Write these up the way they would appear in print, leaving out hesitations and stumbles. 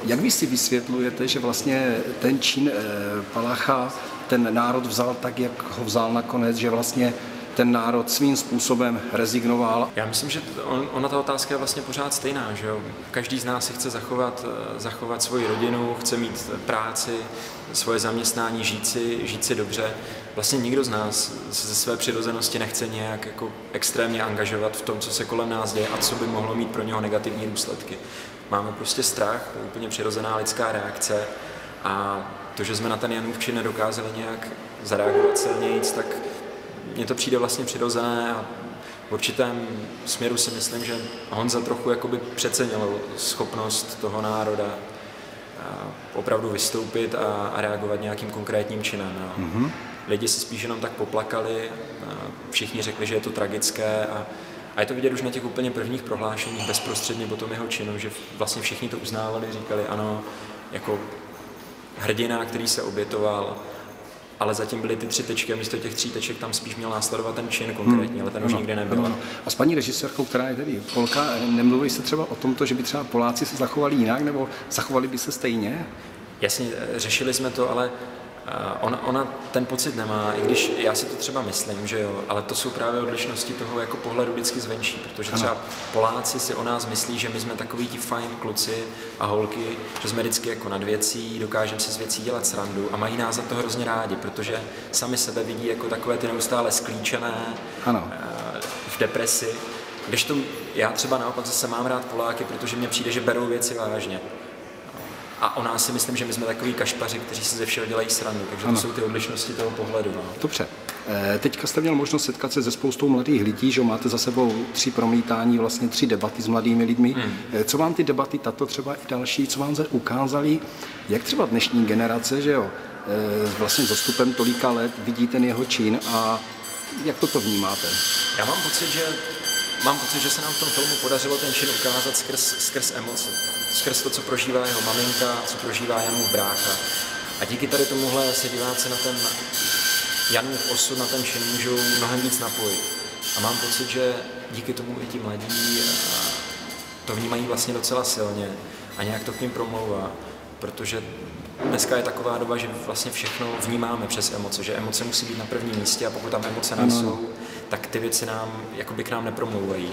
Jak vy si vysvětlujete, že vlastně ten čin Palacha ten národ vzal tak, jak ho vzal nakonec, že vlastně ten národ svým způsobem rezignoval? Já myslím, že ona ta otázka je vlastně pořád stejná, že jo? Každý z nás si chce zachovat svoji rodinu, chce mít práci, svoje zaměstnání, žít si dobře. Vlastně nikdo z nás se ze své přirozenosti nechce nějak jako extrémně angažovat v tom, co se kolem nás děje a co by mohlo mít pro něho negativní důsledky. Máme prostě strach, to je úplně přirozená lidská reakce a to, že jsme na ten Janův čin nedokázali nějak zareagovat silnějc, tak mně to přijde vlastně přirozené a v určitém směru si myslím, že Honza trochu jakoby přecenil schopnost toho národa opravdu vystoupit a reagovat nějakým konkrétním činem. Mm-hmm. Lidi si spíš jenom tak poplakali, všichni řekli, že je to tragické a je to vidět už na těch úplně prvních prohlášeních bezprostředně po tom jeho činu, že vlastně všichni to uznávali, říkali ano, jako hrdina, který se obětoval, ale zatím byly ty 3 tečky a místo těch 3 teček tam spíš měl následovat ten čin konkrétně, ale ten už nikdy nebyl. A s paní režisérkou, která je tady Polka, nemluvili jste třeba o tomto, že by třeba Poláci se zachovali jinak, nebo zachovali by se stejně? Jasně, řešili jsme to, ale ona ten pocit nemá, i když já si to třeba myslím, že jo, ale to jsou právě odlišnosti toho jako pohledu vždycky zvenčí, protože třeba Poláci si o nás myslí, že my jsme takový ti fajn kluci a holky, že jsme vždycky jako nad věcí, dokážeme si z věcí dělat srandu a mají nás za to hrozně rádi, protože sami sebe vidí jako takové ty neustále sklíčené, v depresi, kdežto já třeba naopak zase mám rád Poláky, protože mně přijde, že berou věci vážně. A o nás si myslím, že my jsme takový kašpaři, kteří si ze všeho dělají srandu, takže to jsou ty odlišnosti toho pohledu. No. Dobře. Teďka jste měl možnost setkat se se spoustou mladých lidí, že máte za sebou 3 promítání, vlastně 3 debaty s mladými lidmi. Co vám ty debaty, tato třeba i další, co vám ukázaly, jak třeba dnešní generace, že jo, vlastně s dostupem tolika let vidí ten jeho čin a jak toto vnímáte? Já mám pocit, že se nám v tom filmu podařilo ten čin ukázat skrz emoce. Skrz to, co prožívá jeho maminka, co prožívá Janův brácha. A díky tady tomuhle se diváci na ten Janův osud, na ten čin můžou mnohem víc napojit. A mám pocit, že díky tomu i ti mladí to vnímají vlastně docela silně a nějak to k ním promlouvá. Protože dneska je taková doba, že vlastně všechno vnímáme přes emoce, že emoce musí být na prvním místě a pokud tam emoce nejsou, tak ty věci jakoby k nám nepromlouvají.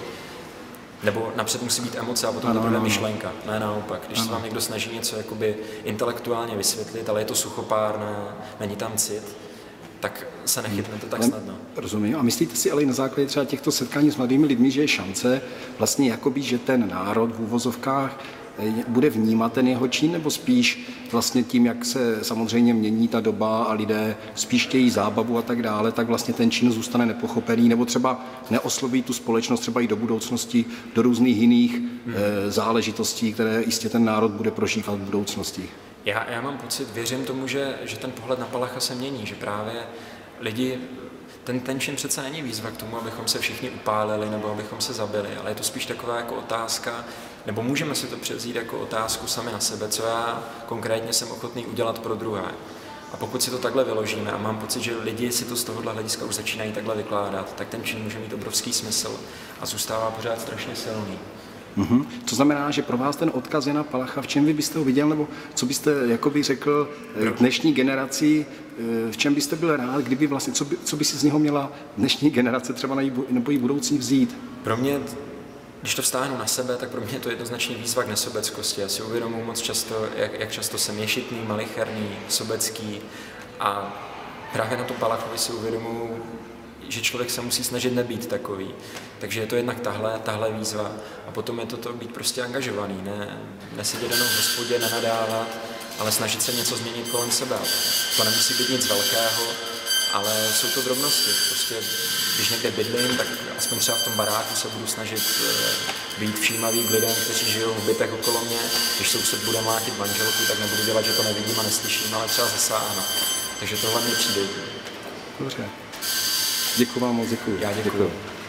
Nebo napřed musí být emoce a potom teprve myšlenka, ne naopak. Když se vám někdo snaží něco jakoby intelektuálně vysvětlit, ale je to suchopárné, není tam cit, tak se nechytnete tak snadno. Rozumím. A myslíte si ale i na základě třeba těchto setkání s mladými lidmi, že je šance vlastně jakoby, že ten národ v uvozovkách bude vnímat ten jeho čin, nebo spíš vlastně tím, jak se samozřejmě mění ta doba a lidé spíš chtějí zábavu a tak dále, tak vlastně ten čin zůstane nepochopený, nebo třeba neosloví tu společnost třeba i do budoucnosti, do různých jiných záležitostí, které jistě ten národ bude prožívat v budoucnosti. Já mám pocit, věřím tomu, že ten pohled na Palacha se mění, že právě lidi, ten čin přece není výzva k tomu, abychom se všichni upálili nebo abychom se zabili, ale je to spíš taková jako otázka, nebo můžeme si to převzít jako otázku sami na sebe, co já konkrétně jsem ochotný udělat pro druhé. A pokud si to takhle vyložíme a mám pocit, že lidi si to z tohohle hlediska už začínají takhle vykládat, tak ten čin může mít obrovský smysl a zůstává pořád strašně silný. To znamená, že pro vás ten odkaz Jana Palacha, v čem vy byste ho viděl, nebo co byste jakoby řekl dnešní generaci, v čem byste byl rád, kdyby vlastně, co by si z něho měla dnešní generace třeba nebo i budoucí vzít? Pro mě, když to vztáhnu na sebe, tak pro mě je to jednoznačně výzva k nesobeckosti. Já si uvědomuji moc často, jak často jsem ješitný, malicherný, sobecký a právě na to Palachovi si uvědomuji, že člověk se musí snažit nebýt takový. Takže je to jednak tahle výzva a potom je to být prostě angažovaný, nesedět jenom v hospodě, nenadávat, ale snažit se něco změnit kolem sebe. To nemusí být nic velkého, ale jsou to drobnosti. Prostě, když někde bydlím, tak aspoň třeba v tom baráku se budu snažit být všímavý k lidem, kteří žijou v bytech okolo mě. Když soused bude mlátit manželku, tak nebudu dělat, že to nevidím a neslyším, ale třeba zasáhnu. Takže tohle mě přijde. Dobře. Děkuji vám moc, děkuji. Já děkuji.